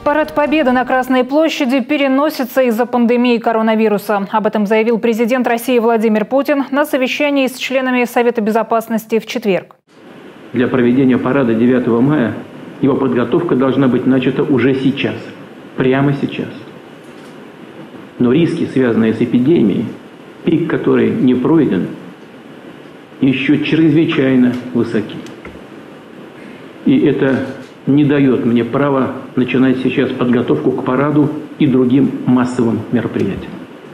Парад Победы на Красной площади переносится из-за пандемии коронавируса. Об этом заявил президент России Владимир Путин на совещании с членами Совета Безопасности в четверг. Для проведения парада 9 мая его подготовка должна быть начата уже сейчас, прямо сейчас. Но риски, связанные с эпидемией, пик которой не пройден, еще чрезвычайно высоки. И это не дает мне права начинать сейчас подготовку к параду и другим массовым мероприятиям.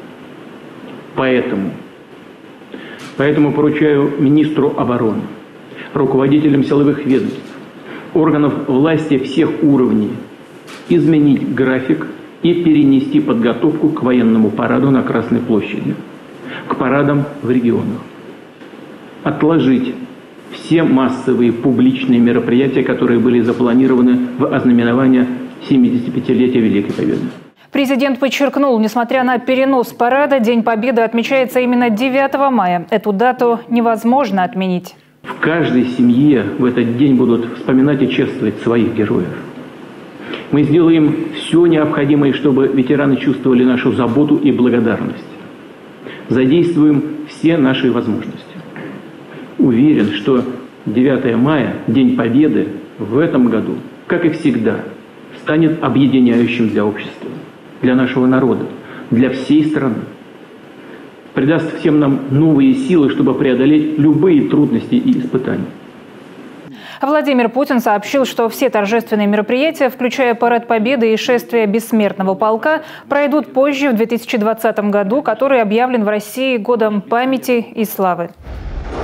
Поэтому поручаю министру обороны, руководителям силовых ведомств, органов власти всех уровней изменить график и перенести подготовку к военному параду на Красной площади, к парадам в регионах, отложить все массовые публичные мероприятия, которые были запланированы в ознаменование 75-летия Великой Победы. Президент подчеркнул, несмотря на перенос парада, День Победы отмечается именно 9 мая. Эту дату невозможно отменить. В каждой семье в этот день будут вспоминать и чествовать своих героев. Мы сделаем все необходимое, чтобы ветераны чувствовали нашу заботу и благодарность. Задействуем все наши возможности. Уверен, что 9 мая, День Победы, в этом году, как и всегда, станет объединяющим для общества, для нашего народа, для всей страны. Придаст всем нам новые силы, чтобы преодолеть любые трудности и испытания. Владимир Путин сообщил, что все торжественные мероприятия, включая Парад Победы и шествие Бессмертного полка, пройдут позже, в 2020 году, который объявлен в России годом памяти и славы.